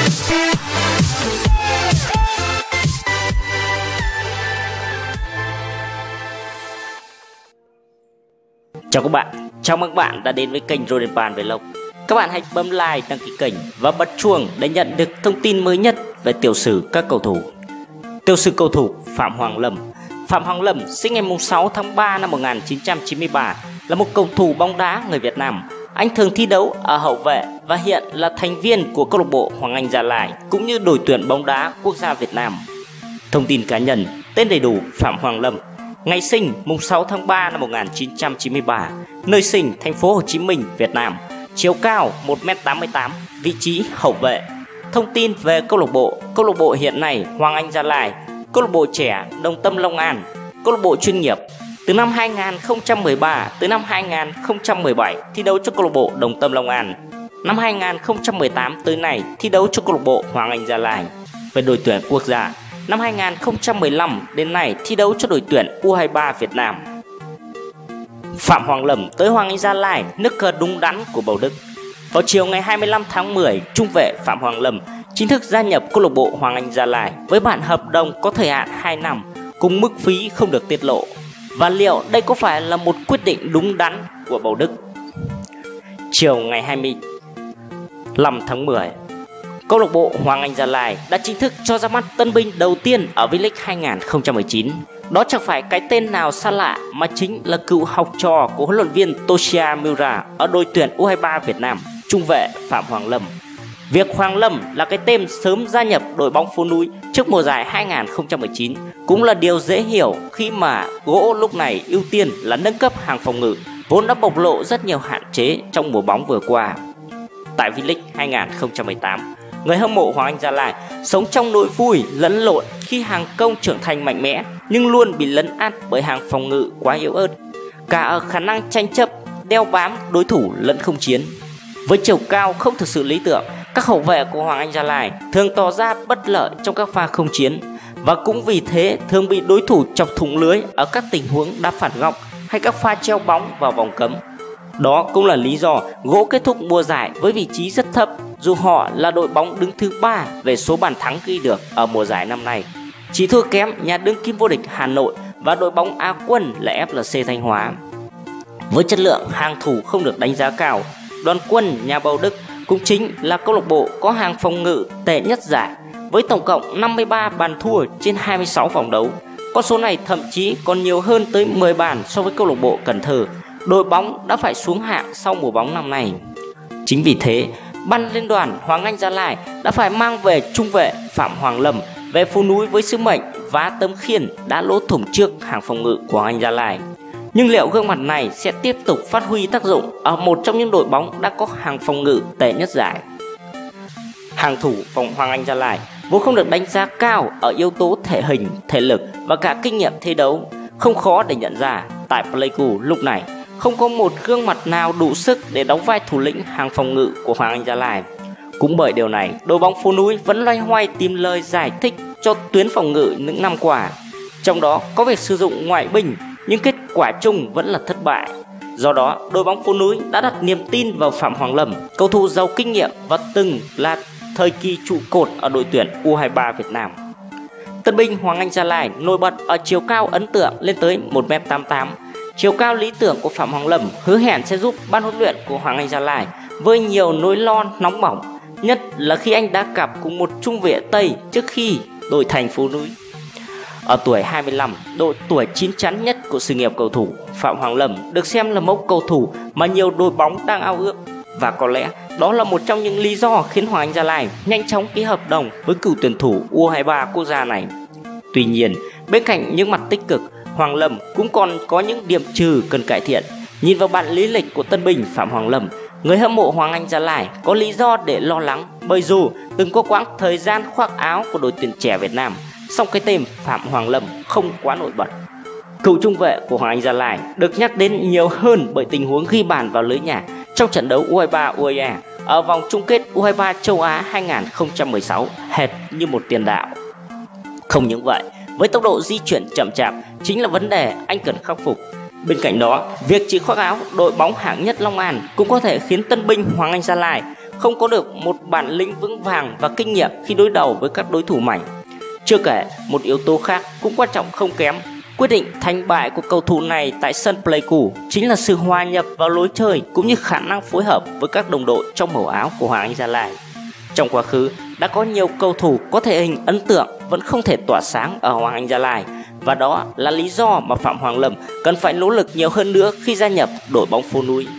Chào các bạn, chào mừng các bạn đã đến với kênh Rodenpan Vlog. Các bạn hãy bấm like, đăng ký kênh và bật chuông để nhận được thông tin mới nhất về tiểu sử các cầu thủ. Tiểu sử cầu thủ Phạm Hoàng Lâm. Phạm Hoàng Lâm sinh ngày 6 tháng 3 năm 1993, là một cầu thủ bóng đá người Việt Nam. Anh thường thi đấu ở hậu vệ và hiện là thành viên của câu lạc bộ Hoàng Anh Gia Lai cũng như đội tuyển bóng đá quốc gia Việt Nam. Thông tin cá nhân: tên đầy đủ Phạm Hoàng Lâm. Ngày sinh 6 tháng 3 năm 1993, nơi sinh thành phố Hồ Chí Minh, Việt Nam. Chiều cao 1m88, vị trí hậu vệ. Thông tin về câu lạc bộ hiện nay Hoàng Anh Gia Lai, câu lạc bộ trẻ Đồng Tâm Long An, câu lạc bộ chuyên nghiệp. Từ năm 2013 tới năm 2017 thi đấu cho câu lạc bộ Đồng Tâm Long An. Năm 2018 tới nay thi đấu cho câu lạc bộ Hoàng Anh Gia Lai. Về đội tuyển quốc gia, năm 2015 đến nay thi đấu cho đội tuyển U23 Việt Nam. Phạm Hoàng Lâm tới Hoàng Anh Gia Lai, nước cờ đúng đắn của Bầu Đức. Vào chiều ngày 25 tháng 10, trung vệ Phạm Hoàng Lâm chính thức gia nhập câu lạc bộ Hoàng Anh Gia Lai với bản hợp đồng có thời hạn 2 năm cùng mức phí không được tiết lộ. Và liệu đây có phải là một quyết định đúng đắn của Bầu Đức? Chiều ngày 25 tháng 10, câu lạc bộ Hoàng Anh Gia Lai đã chính thức cho ra mắt tân binh đầu tiên ở V-League 2019. Đó chẳng phải cái tên nào xa lạ mà chính là cựu học trò của huấn luyện viên Toshiya Miura ở đội tuyển U23 Việt Nam, trung vệ Phạm Hoàng Lâm. Việc Hoàng Lâm là cái tên sớm gia nhập đội bóng phố núi trước mùa giải 2019 cũng là điều dễ hiểu khi mà gỗ lúc này ưu tiên là nâng cấp hàng phòng ngự, vốn đã bộc lộ rất nhiều hạn chế trong mùa bóng vừa qua. Tại V-League 2018, người hâm mộ Hoàng Anh Gia Lai sống trong nỗi vui lẫn lộn khi hàng công trưởng thành mạnh mẽ nhưng luôn bị lấn át bởi hàng phòng ngự quá yếu ớt, cả ở khả năng tranh chấp, đeo bám đối thủ lẫn không chiến. Với chiều cao không thực sự lý tưởng, các hậu vệ của Hoàng Anh Gia Lai thường tỏ ra bất lợi trong các pha không chiến và cũng vì thế thường bị đối thủ chọc thủng lưới ở các tình huống đá phản góc hay các pha treo bóng vào vòng cấm. Đó cũng là lý do gỗ kết thúc mùa giải với vị trí rất thấp, dù họ là đội bóng đứng thứ 3 về số bàn thắng ghi được ở mùa giải năm nay, chỉ thua kém nhà đương kim vô địch Hà Nội và đội bóng Á quân là FLC Thanh Hóa. Với chất lượng hàng thủ không được đánh giá cao, Đoàn Quân nhà Bầu Đức cũng chính là câu lạc bộ có hàng phòng ngự tệ nhất giải với tổng cộng 53 bàn thua trên 26 vòng đấu. Con số này thậm chí còn nhiều hơn tới 10 bàn so với câu lạc bộ Cần Thơ, đội bóng đã phải xuống hạng sau mùa bóng năm nay. Chính vì thế, ban liên đoàn Hoàng Anh Gia Lai đã phải mang về trung vệ Phạm Hoàng Lâm về phố núi với sứ mệnh vá tấm khiên đã lỗ thủng trước hàng phòng ngự của Hoàng Anh Gia Lai. Nhưng liệu gương mặt này sẽ tiếp tục phát huy tác dụng ở một trong những đội bóng đã có hàng phòng ngự tệ nhất giải? Hàng thủ phòng Hoàng Anh Gia Lai vốn không được đánh giá cao ở yếu tố thể hình, thể lực và cả kinh nghiệm thi đấu. Không khó để nhận ra tại Pleiku lúc này không có một gương mặt nào đủ sức để đóng vai thủ lĩnh hàng phòng ngự của Hoàng Anh Gia Lai. Cũng bởi điều này, đội bóng phố núi vẫn loay hoay tìm lời giải thích cho tuyến phòng ngự những năm qua. Trong đó có việc sử dụng ngoại binh, nhưng kết quả chung vẫn là thất bại. Do đó, đội bóng phố núi đã đặt niềm tin vào Phạm Hoàng Lâm, cầu thủ giàu kinh nghiệm và từng là thời kỳ trụ cột ở đội tuyển U23 Việt Nam. Tân binh Hoàng Anh Gia Lai nổi bật ở chiều cao ấn tượng lên tới 1m88. Chiều cao lý tưởng của Phạm Hoàng Lâm hứa hẹn sẽ giúp ban huấn luyện của Hoàng Anh Gia Lai với nhiều nỗi lo nóng bỏng, nhất là khi anh đã cặp cùng một trung vệ Tây trước khi đổi thành phố núi. Ở tuổi 25, độ tuổi chín chắn nhất của sự nghiệp cầu thủ, Phạm Hoàng Lâm được xem là mẫu cầu thủ mà nhiều đội bóng đang ao ước, và có lẽ đó là một trong những lý do khiến Hoàng Anh Gia Lai nhanh chóng ký hợp đồng với cựu tuyển thủ U23 quốc gia này. Tuy nhiên, bên cạnh những mặt tích cực, Hoàng Lâm cũng còn có những điểm trừ cần cải thiện. Nhìn vào bản lý lịch của tân binh Phạm Hoàng Lâm, người hâm mộ Hoàng Anh Gia Lai có lý do để lo lắng, bởi dù từng có quãng thời gian khoác áo của đội tuyển trẻ Việt Nam, song cái tên Phạm Hoàng Lâm không quá nổi bật. Cựu trung vệ của Hoàng Anh Gia Lai được nhắc đến nhiều hơn bởi tình huống ghi bàn vào lưới nhà trong trận đấu U23 UAE ở vòng chung kết U23 châu Á 2016 hệt như một tiền đạo. Không những vậy, với tốc độ di chuyển chậm chạp chính là vấn đề anh cần khắc phục. Bên cạnh đó, việc chỉ khoác áo đội bóng hạng nhất Long An cũng có thể khiến tân binh Hoàng Anh Gia Lai không có được một bản lĩnh vững vàng và kinh nghiệm khi đối đầu với các đối thủ mạnh. Chưa kể, một yếu tố khác cũng quan trọng không kém, quyết định thành bại của cầu thủ này tại sân Pleiku chính là sự hòa nhập vào lối chơi cũng như khả năng phối hợp với các đồng đội trong màu áo của Hoàng Anh Gia Lai. Trong quá khứ, đã có nhiều cầu thủ có thể hình ấn tượng vẫn không thể tỏa sáng ở Hoàng Anh Gia Lai, và đó là lý do mà Phạm Hoàng Lâm cần phải nỗ lực nhiều hơn nữa khi gia nhập đội bóng phố núi.